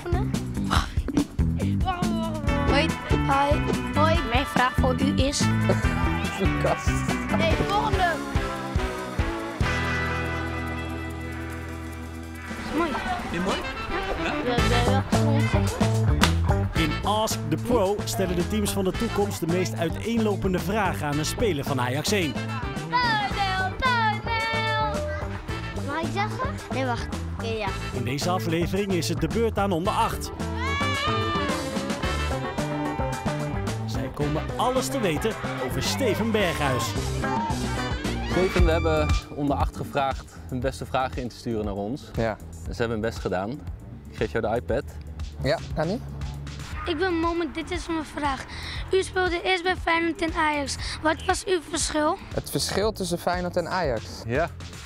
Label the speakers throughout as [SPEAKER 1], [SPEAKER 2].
[SPEAKER 1] oefenen? Hoi. Hi. Hoi. Mijn vraag voor u is...
[SPEAKER 2] Lucas.
[SPEAKER 1] Hey, volgende. Mooi.
[SPEAKER 3] Vind je mooi?
[SPEAKER 4] In Ask the Pro stellen de teams van de toekomst de meest uiteenlopende vragen aan een speler van Ajax 1.
[SPEAKER 1] Mag ik zeggen? Nee, wacht. Ja.
[SPEAKER 4] In deze aflevering is het de beurt aan onder 8. Zij komen alles te weten over Steven Berghuis.
[SPEAKER 3] Steven, we hebben onder 8 gevraagd hun beste vragen in te sturen naar ons.
[SPEAKER 2] Ja.
[SPEAKER 3] En ze hebben hun best gedaan. Ik geef jou de iPad.
[SPEAKER 2] Ja, Annie?
[SPEAKER 1] Ik ben Moment, dit is mijn vraag. U speelde eerst bij Feyenoord en Ajax. Wat was uw verschil?
[SPEAKER 2] Het verschil tussen Feyenoord en Ajax?
[SPEAKER 3] Ja.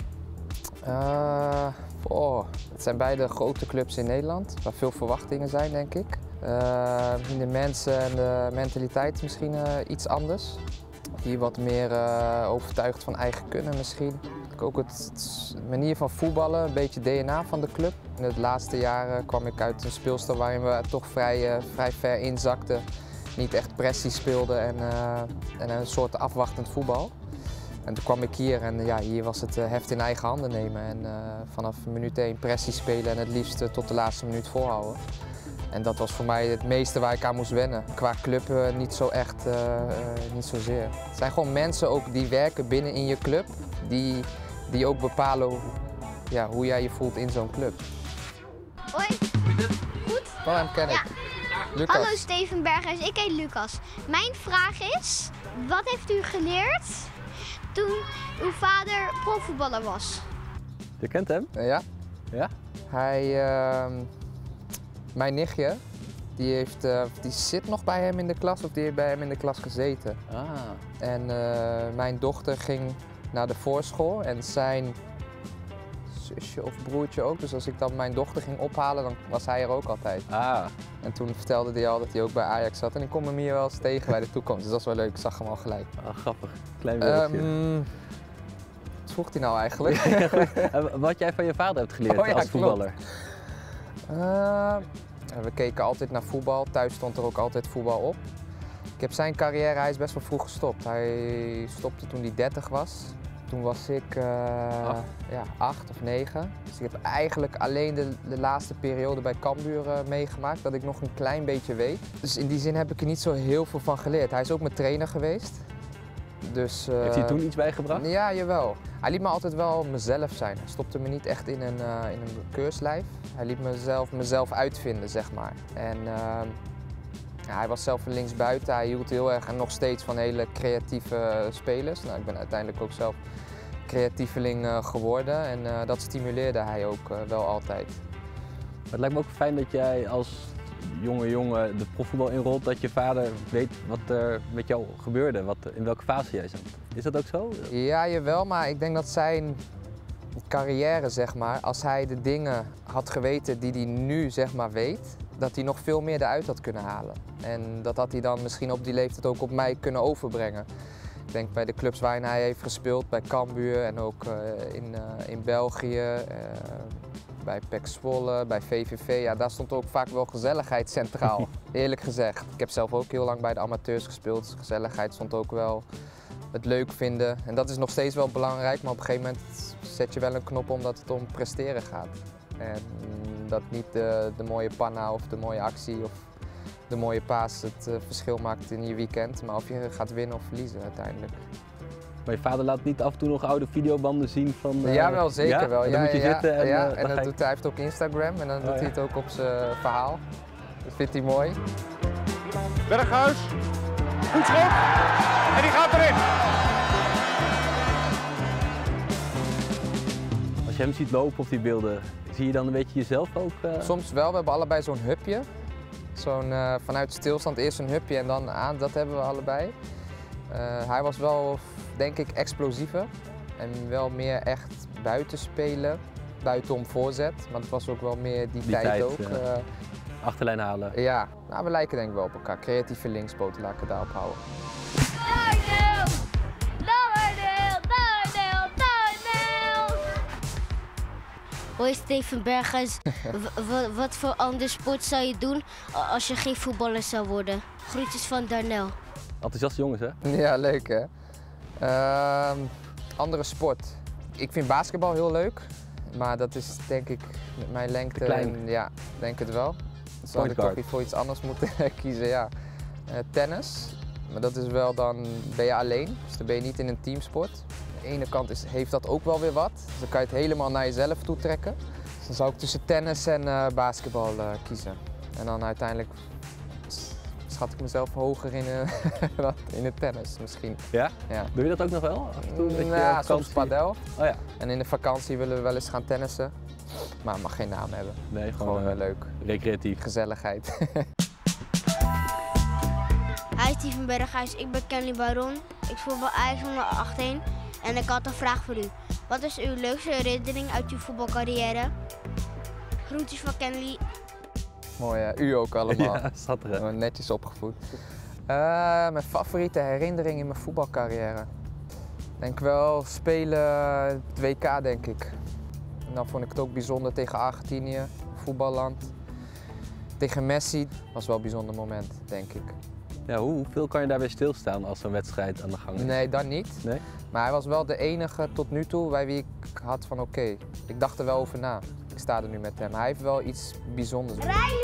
[SPEAKER 2] Het zijn beide grote clubs in Nederland, waar veel verwachtingen zijn, denk ik. De mensen en de mentaliteit misschien iets anders. Hier wat meer overtuigd van eigen kunnen misschien. Ook het manier van voetballen, een beetje DNA van de club. In de laatste jaren kwam ik uit een speelstijl waarin we toch vrij ver inzakten. Niet echt pressie speelden en een soort afwachtend voetbal. En toen kwam ik hier en ja, hier was het heft in eigen handen nemen. En vanaf minuut 1 pressie spelen en het liefst tot de laatste minuut volhouden. En dat was voor mij het meeste waar ik aan moest wennen. Qua club niet zo echt, niet zozeer. Het zijn gewoon mensen ook die werken binnen in je club, die ook bepalen hoe jij je voelt in zo'n club.
[SPEAKER 5] Hoi. Goed?
[SPEAKER 2] Oh, hem ken ik. Lucas.
[SPEAKER 5] Hallo Steven Berghuis, ik heet Lucas. Mijn vraag is, wat heeft u geleerd toen uw vader profvoetballer was?
[SPEAKER 3] Je kent hem?
[SPEAKER 2] Ja.
[SPEAKER 3] Ja?
[SPEAKER 2] Mijn nichtje, die zit nog bij hem in de klas of die heeft bij hem in de klas gezeten.
[SPEAKER 3] Ah.
[SPEAKER 2] En mijn dochter ging naar de voorschool en zijn zusje of broertje ook. Dus als ik dan mijn dochter ging ophalen, dan was hij er ook altijd.
[SPEAKER 3] Ah.
[SPEAKER 2] En toen vertelde hij al dat hij ook bij Ajax zat en ik kom hem hier wel eens tegen bij de toekomst. Dus dat is wel leuk, ik zag hem al gelijk.
[SPEAKER 3] Ah, grappig. Klein wereldje.
[SPEAKER 2] Wat vroeg hij nou eigenlijk?
[SPEAKER 3] Wat jij van je vader hebt geleerd
[SPEAKER 2] Oh ja,
[SPEAKER 3] als voetballer?
[SPEAKER 2] We keken altijd naar voetbal, thuis stond er ook altijd voetbal op. Ik heb zijn carrière, hij is best wel vroeg gestopt. Hij stopte toen hij 30 was. Toen was ik 8 of 9. Dus ik heb eigenlijk alleen de laatste periode bij Cambuur meegemaakt, dat ik nog een klein beetje weet. Dus in die zin heb ik er niet zo heel veel van geleerd. Hij is ook mijn trainer geweest. Dus,
[SPEAKER 3] heeft hij toen iets bijgebracht?
[SPEAKER 2] Ja, jawel. Hij liet me altijd wel mezelf zijn. Hij stopte me niet echt in een keurslijf. Hij liet mezelf uitvinden, zeg maar. En hij was zelf een linksbuiten. Hij hield heel erg en nog steeds van hele creatieve spelers. Nou, ik ben uiteindelijk ook zelf creatieveling geworden en dat stimuleerde hij ook wel altijd.
[SPEAKER 3] Maar het lijkt me ook fijn dat jij als jonge jongen de profvoetbal inrolt, dat je vader weet wat er met jou gebeurde, in welke fase jij zat. Is dat ook zo?
[SPEAKER 2] Ja, jawel, maar ik denk dat zijn carrière, zeg maar, als hij de dingen had geweten die hij nu, zeg maar, weet, dat hij nog veel meer eruit had kunnen halen. En dat had hij dan misschien op die leeftijd ook op mij kunnen overbrengen. Ik denk bij de clubs waarin hij heeft gespeeld, bij Cambuur en ook in België, bij PEC Zwolle, bij VVV, ja, daar stond ook vaak wel gezelligheid centraal, eerlijk gezegd. Ik heb zelf ook heel lang bij de amateurs gespeeld, dus gezelligheid stond ook wel, het leuk vinden. En dat is nog steeds wel belangrijk, maar op een gegeven moment zet je wel een knop omdat het om presteren gaat. En dat niet de mooie panna of de mooie actie of de mooie paas het verschil maakt in je weekend, maar of je gaat winnen of verliezen uiteindelijk.
[SPEAKER 3] Maar je vader laat niet af en toe nog oude videobanden zien van...
[SPEAKER 2] Ja, wel zeker
[SPEAKER 3] ja?
[SPEAKER 2] wel.
[SPEAKER 3] En dan moet je zitten en...
[SPEAKER 2] en hij heeft ook Instagram en dan doet hij het ook op zijn verhaal. Dat vindt hij mooi.
[SPEAKER 6] Berghuis, goed schot en die gaat erin.
[SPEAKER 3] Als je hem ziet lopen op die beelden, zie je dan een beetje jezelf ook?
[SPEAKER 2] Soms wel, we hebben allebei zo'n hupje. Vanuit stilstand eerst een hupje en dan aan, dat hebben we allebei. Hij was wel, denk ik, explosiever en wel meer echt buiten spelen, buitenom voorzet. Maar dat was ook wel meer die tijd ook.
[SPEAKER 3] Achterlijn halen.
[SPEAKER 2] Ja, nou, we lijken denk ik wel op elkaar. Creatieve linkspoot, laat ik het daarop houden.
[SPEAKER 7] Hoi Steven Berghuis, wat voor ander sport zou je doen als je geen voetballer zou worden? Groetjes van Darnel.
[SPEAKER 3] Enthousiaste jongens, hè?
[SPEAKER 2] Ja, leuk hè. Andere sport. Ik vind basketbal heel leuk, maar dat is denk ik met mijn lengte.
[SPEAKER 3] Klein.
[SPEAKER 2] Ja, denk het wel. Dus dan had ik toch voor iets anders moeten kiezen, ja. Tennis, maar dat is wel dan ben je alleen, dus dan ben je niet in een teamsport. Aan de ene kant heeft dat ook wel weer wat, dus dan kan je het helemaal naar jezelf toe trekken. Dus dan zou ik tussen tennis en basketbal kiezen. En dan uiteindelijk schat ik mezelf hoger in het tennis misschien.
[SPEAKER 3] Ja?
[SPEAKER 2] Ja.
[SPEAKER 3] Doe je dat ook nog wel? Af en toe,
[SPEAKER 2] Ja, soms padel.
[SPEAKER 3] Oh ja.
[SPEAKER 2] En in de vakantie willen we wel eens gaan tennissen. Maar het mag geen naam hebben.
[SPEAKER 3] Nee,
[SPEAKER 2] Gewoon wel leuk.
[SPEAKER 3] Recreatief.
[SPEAKER 2] Gezelligheid.
[SPEAKER 7] Hi Steven Berghuis, ik ben Kenny Baron. Ik speel bij Ajax onder 18 en ik had een vraag voor u. Wat is uw leukste herinnering uit uw voetbalcarrière? Groetjes van Kenny.
[SPEAKER 2] Mooi hè? U ook allemaal.
[SPEAKER 3] Ja, schattig hè?
[SPEAKER 2] Netjes opgevoed. Mijn favoriete herinnering in mijn voetbalcarrière? Denk wel spelen het WK denk ik. En dan vond ik het ook bijzonder tegen Argentinië, voetballand. Tegen Messi was wel een bijzonder moment, denk ik.
[SPEAKER 3] Ja, hoeveel kan je daarbij stilstaan als een wedstrijd aan de gang is?
[SPEAKER 2] Nee, dan niet.
[SPEAKER 3] Nee?
[SPEAKER 2] Maar hij was wel de enige tot nu toe bij wie ik had van oké, ik dacht er wel over na. Ik sta er nu met hem. Hij heeft wel iets bijzonders.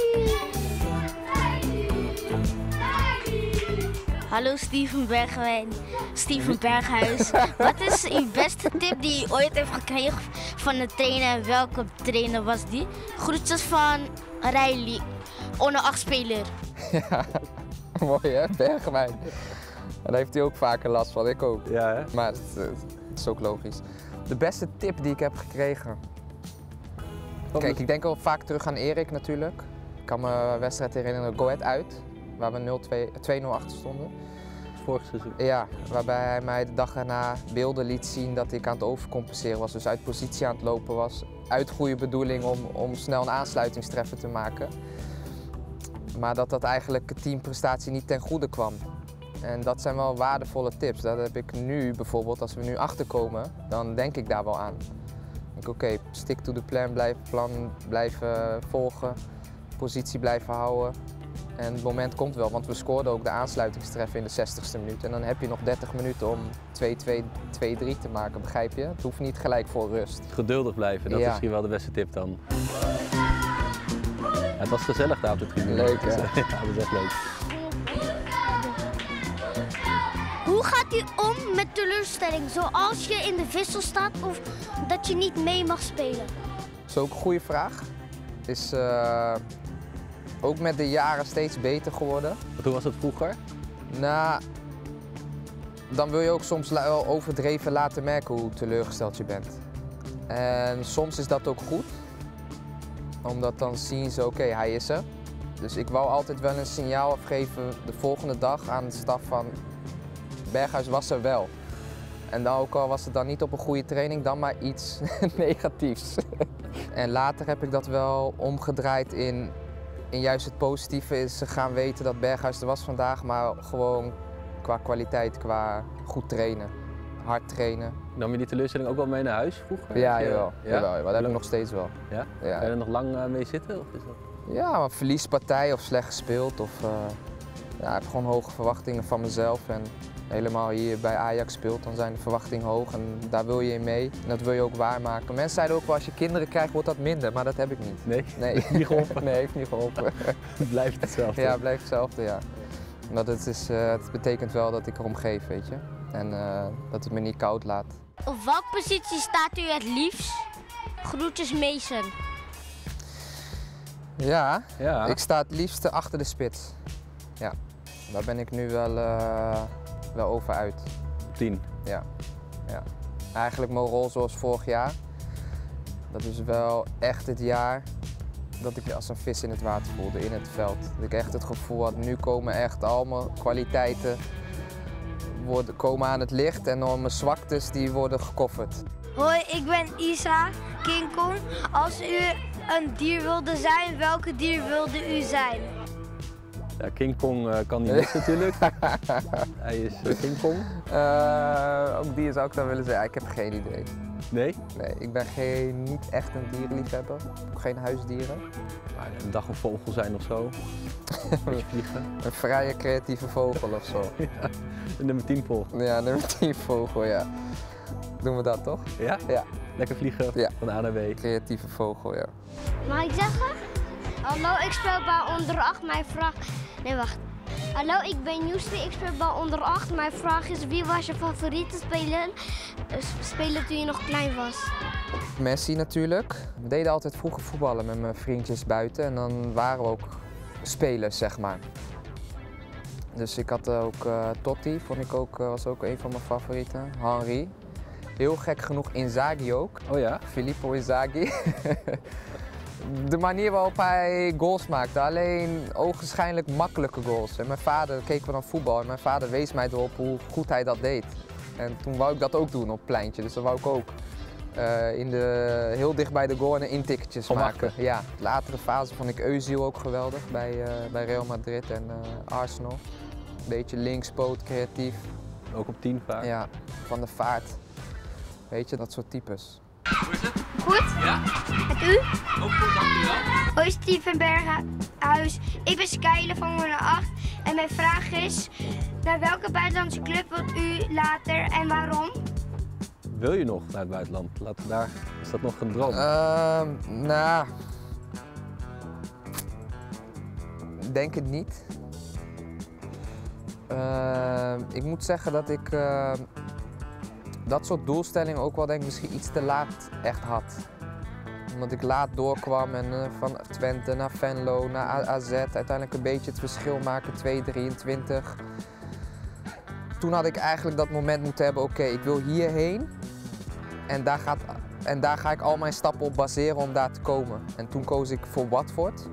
[SPEAKER 7] Hallo Steven Berghuis. Wat is uw beste tip die u ooit heeft gekregen van de trainer en welke trainer was die? Groetjes van Riley, onder 8 speler.
[SPEAKER 2] Ja, mooi hè, Bergwijn. Daar heeft hij ook vaker last van, ik ook.
[SPEAKER 3] Ja, hè?
[SPEAKER 2] Maar het is ook logisch. De beste tip die ik heb gekregen? Kijk, ik denk wel vaak terug aan Erik natuurlijk. Ik kan me wedstrijd herinneren, Go Ahead uit, waar we 2-0 achter stonden.
[SPEAKER 3] Vorig seizoen.
[SPEAKER 2] Ja, waarbij hij mij de dag daarna beelden liet zien dat ik aan het overcompenseren was. Dus uit positie aan het lopen was. Uit goede bedoeling om snel een aansluitingstreffer te maken. Maar dat eigenlijk de teamprestatie niet ten goede kwam. En dat zijn wel waardevolle tips. Dat heb ik nu bijvoorbeeld, als we nu achterkomen, dan denk ik daar wel aan. Oké, stick to the plan blijven volgen, positie blijven houden. En het moment komt wel, want we scoorden ook de aansluitingstreffer in de 60ste minuut. En dan heb je nog 30 minuten om 2-2, 2-3 te maken, begrijp je? Het hoeft niet gelijk voor rust.
[SPEAKER 3] Geduldig blijven, dat is misschien wel de beste tip dan. Ja, het was gezellig daar op de tribune.
[SPEAKER 2] Leuk hè?
[SPEAKER 3] Ja, dat is echt leuk.
[SPEAKER 7] Hoe gaat u om met teleurstelling, zoals je in de wissel staat of dat je niet mee mag spelen?
[SPEAKER 2] Dat is ook een goede vraag. Is ook met de jaren steeds beter geworden.
[SPEAKER 3] Want hoe was het vroeger?
[SPEAKER 2] Nou, dan wil je ook soms wel overdreven laten merken hoe teleurgesteld je bent. En soms is dat ook goed, omdat dan zien ze oké, hij is er. Dus ik wou altijd wel een signaal afgeven de volgende dag aan de staf van Berghuis was er wel. En dan ook al was het dan niet op een goede training, dan maar iets negatiefs. En later heb ik dat wel omgedraaid in juist het positieve is ze gaan weten dat Berghuis er was vandaag, maar gewoon qua kwaliteit, qua goed trainen, hard trainen.
[SPEAKER 3] Nam je die teleurstelling ook wel mee naar huis vroeger?
[SPEAKER 2] Ja, jawel.
[SPEAKER 3] Ja?
[SPEAKER 2] Jawel, dat heb ik nog steeds wel.
[SPEAKER 3] Ja?
[SPEAKER 2] Ja.
[SPEAKER 3] Kan je er nog lang mee zitten? Of is dat...
[SPEAKER 2] Ja, maar verliespartij of slecht gespeeld. Of, ja, ik heb gewoon hoge verwachtingen van mezelf. En helemaal hier bij Ajax speelt, dan zijn de verwachtingen hoog en daar wil je in mee. En dat wil je ook waarmaken. Mensen zeiden ook wel, als je kinderen krijgt wordt dat minder, maar dat heb ik niet.
[SPEAKER 3] Nee?
[SPEAKER 2] Nee.
[SPEAKER 3] Niet geholpen?
[SPEAKER 2] Nee, heeft niet geholpen.
[SPEAKER 3] Het blijft hetzelfde?
[SPEAKER 2] Ja, het blijft hetzelfde, ja. Maar het betekent wel dat ik erom geef, weet je. En dat het me niet koud laat.
[SPEAKER 7] Op welke positie staat u het liefst? Groetjes Mason.
[SPEAKER 2] Ja,
[SPEAKER 3] Ja.
[SPEAKER 2] ik sta het liefste achter de spits. Ja, daar ben ik nu wel over uit.
[SPEAKER 3] 10.
[SPEAKER 2] Ja. Ja. Eigenlijk mijn rol zoals vorig jaar. Dat is wel echt het jaar dat ik me als een vis in het water voelde, in het veld. Dat ik echt het gevoel had, nu komen echt al mijn kwaliteiten komen aan het licht en dan mijn zwaktes die worden gekofferd.
[SPEAKER 1] Hoi, ik ben Isa King Kong. Als u een dier wilde zijn, welke dier wilde u zijn?
[SPEAKER 3] Ja, King Kong kan niet missen natuurlijk. Hij is King Kong.
[SPEAKER 2] Ook die zou ik dan willen zeggen. Ik heb geen idee.
[SPEAKER 3] Nee?
[SPEAKER 2] Nee, ik ben niet echt een dierenliefhebber. Ook geen huisdieren.
[SPEAKER 3] Maar een dag een vogel zijn of zo. Een beetje vliegen.
[SPEAKER 2] Een vrije creatieve vogel of zo.
[SPEAKER 3] Ja, de nummer 10 vogel.
[SPEAKER 2] Ja, nummer 10 vogel, ja. Doen we dat toch?
[SPEAKER 3] Ja?
[SPEAKER 2] Ja.
[SPEAKER 3] Lekker vliegen
[SPEAKER 2] Ja.
[SPEAKER 3] van A naar B.
[SPEAKER 2] Creatieve vogel, ja.
[SPEAKER 5] Mag ik zeggen? Hallo, ik speel bij onder 8. Mijn vraag... Nee, wacht. Hallo, ik ben Joestie. Ik speel bij onder 8. Mijn vraag is, wie was je favoriete speler toen je nog klein was?
[SPEAKER 2] Messi natuurlijk. We deden altijd vroeger voetballen met mijn vriendjes buiten en dan waren we ook spelers, zeg maar. Dus ik had ook Totti, was ook een van mijn favorieten. Henry. Heel gek genoeg Inzaghi ook.
[SPEAKER 3] Oh ja?
[SPEAKER 2] Filippo Inzaghi. De manier waarop hij goals maakte, alleen ogenschijnlijk makkelijke goals. En mijn vader keek dan voetbal en mijn vader wees mij erop hoe goed hij dat deed. En toen wou ik dat ook doen op het pleintje, dus dat wou ik ook. Heel dicht bij de goal en intikketjes maken. Ja, de latere fase vond ik Özil ook geweldig bij Real Madrid en Arsenal. Een beetje linkspoot, creatief.
[SPEAKER 3] Ook op 10 vaak.
[SPEAKER 2] Ja, van de vaart. Weet je, dat soort types.
[SPEAKER 8] Hoe is het?
[SPEAKER 5] Goed?
[SPEAKER 8] Ja?
[SPEAKER 5] Met u?
[SPEAKER 8] Ook goed, dankjewel.
[SPEAKER 5] Hoi, Steven Berghuis. Ik ben Skyler van onder 8. En mijn vraag is, naar welke buitenlandse club wilt u later en waarom?
[SPEAKER 3] Wil je nog naar het buitenland? Laten we daar... Is dat nog een droom?
[SPEAKER 2] Nou, denk het niet. Ik moet zeggen dat ik dat soort doelstellingen ook wel denk ik misschien iets te laat echt had. Omdat ik laat doorkwam en van Twente naar Venlo, naar AZ, uiteindelijk een beetje het verschil maken, 2-23. Toen had ik eigenlijk dat moment moeten hebben, oké, ik wil hierheen en daar ga ik al mijn stappen op baseren om daar te komen. En toen koos ik voor Watford.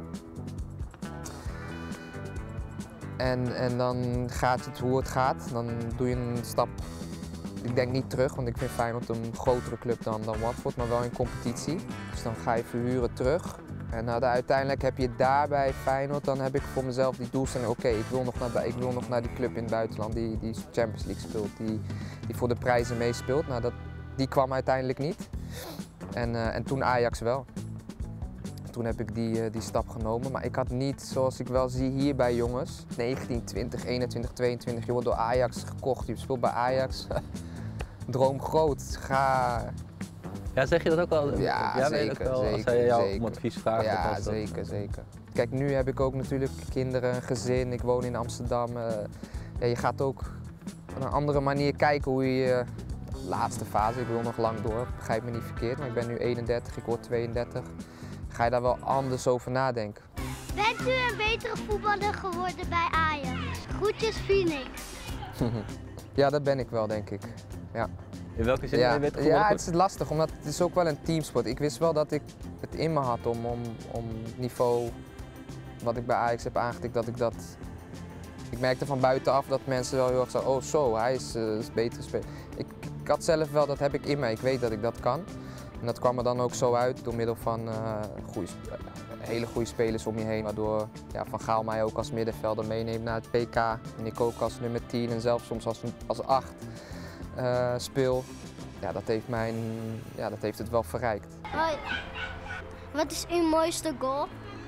[SPEAKER 2] En dan gaat het hoe het gaat, dan doe je een stap, ik denk niet terug, want ik vind Feyenoord een grotere club dan Watford, maar wel in competitie. Dus dan ga je verhuren terug. En uiteindelijk heb je daar bij Feyenoord, dan heb ik voor mezelf die doelstelling, oké, ik wil nog naar die club in het buitenland die Champions League speelt, die voor de prijzen meespeelt. Nou, die kwam uiteindelijk niet. En toen Ajax wel. Toen heb ik die stap genomen, maar ik had niet, zoals ik wel zie hier bij jongens, 19, 20, 21, 22, je wordt door Ajax gekocht, je speelt bij Ajax. Droom groot, ga...
[SPEAKER 3] Ja, zeg je dat ook al?
[SPEAKER 2] Ja,
[SPEAKER 3] weet
[SPEAKER 2] zeker,
[SPEAKER 3] ook wel,
[SPEAKER 2] zeker.
[SPEAKER 3] Als hij jou
[SPEAKER 2] zeker.
[SPEAKER 3] om advies vraagt.
[SPEAKER 2] Ja, zeker, zeker. Kijk, nu heb ik ook natuurlijk kinderen, een gezin, ik woon in Amsterdam. Ja, je gaat ook op een andere manier kijken hoe je laatste fase, ik wil nog lang door, begrijp me niet verkeerd, maar ik ben nu 31, ik word 32. Ga je daar wel anders over nadenken.
[SPEAKER 5] Bent u een betere voetballer geworden bij Ajax? Groetjes Phoenix.
[SPEAKER 2] Ja, dat ben ik wel, denk ik. Ja.
[SPEAKER 3] In welke zin ben je beter geworden?
[SPEAKER 2] Ja, het is lastig, omdat het is ook wel een teamsport. Ik wist wel dat ik het in me had om het niveau wat ik bij Ajax heb aangetikt, dat ik dat... Ik merkte van buitenaf dat mensen wel heel erg zeiden, oh zo, hij is beter speler. Ik had zelf wel, dat heb ik in mij, ik weet dat ik dat kan. En dat kwam er dan ook zo uit door middel van hele goede spelers om je heen. Waardoor Van Gaal mij ook als middenvelder meeneemt naar het PK. En ik ook als nummer 10 en zelfs soms als 8 speel. Ja, dat heeft het wel verrijkt.
[SPEAKER 5] Hoi. Wat is uw mooiste goal?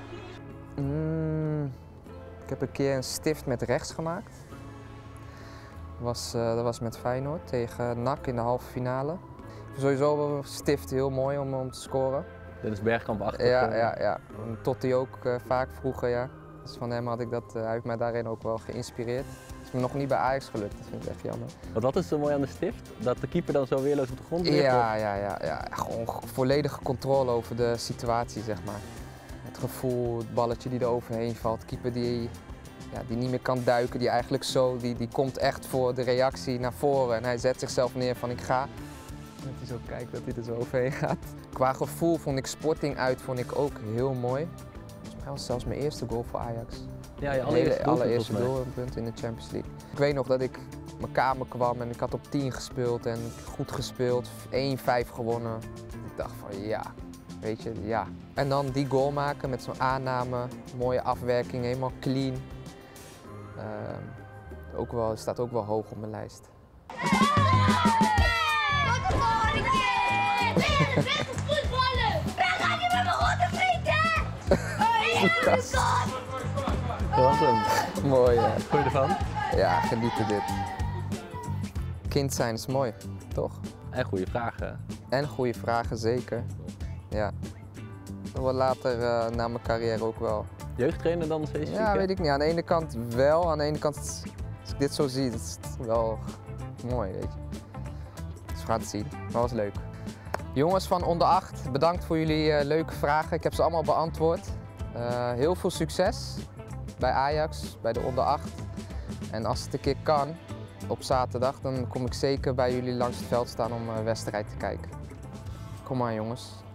[SPEAKER 2] Ik heb een keer een stift met rechts gemaakt. Dat was met Feyenoord tegen NAC in de halve finale. Sowieso een stift heel mooi om te scoren.
[SPEAKER 3] Dennis Bergkamp achter.
[SPEAKER 2] Ja. Totti ook vaak vroeger, ja. Dus van hem had ik dat, hij heeft mij daarin ook wel geïnspireerd. Het is me nog niet bij Ajax gelukt, dat vind ik echt jammer.
[SPEAKER 3] Wat is zo mooi aan de stift? Dat de keeper dan zo weerloos op de grond ligt?
[SPEAKER 2] Ja. Gewoon volledige controle over de situatie, zeg maar. Het gevoel, het balletje die er overheen valt, keeper die niet meer kan duiken, die eigenlijk die komt echt voor de reactie naar voren en hij zet zichzelf neer van ik ga. Dat hij zo kijkt dat hij er zo overheen gaat. Qua gevoel vond ik Sporting uit ook heel mooi. Volgens mij was het zelfs mijn eerste goal voor Ajax.
[SPEAKER 3] Ja, je allereerste
[SPEAKER 2] doelpunt in de Champions League. Ik weet nog dat ik op mijn kamer kwam en ik had op 10 gespeeld en goed gespeeld, 1-5 gewonnen. Ik dacht van ja, weet je, ja. En dan die goal maken met zo'n aanname, mooie afwerking, helemaal clean. Staat ook wel hoog op mijn lijst.
[SPEAKER 5] Tot de volgende keer! Ben je de beste voetballer? Ben ga je met mijn grote vrienden?
[SPEAKER 3] Dat was hem.
[SPEAKER 2] Mooi, hè?
[SPEAKER 3] Wat vond je ervan?
[SPEAKER 2] Ja, genieten dit. Kind zijn is mooi, toch?
[SPEAKER 3] En goede vragen.
[SPEAKER 2] En goede vragen, zeker. Ja. Wat later na mijn carrière ook wel.
[SPEAKER 3] Jeugdtrainer dan specifiek?
[SPEAKER 2] Ja, weet ik niet. Aan de ene kant wel, aan de ene kant, als ik dit zo zie, is het wel mooi, weet je. Dus we gaan het zien. Maar was leuk. Jongens van onder 8, bedankt voor jullie leuke vragen. Ik heb ze allemaal beantwoord. Heel veel succes bij Ajax, bij de onder 8. En als het een keer kan, op zaterdag, dan kom ik zeker bij jullie langs het veld staan om een wedstrijd te kijken. Kom maar jongens.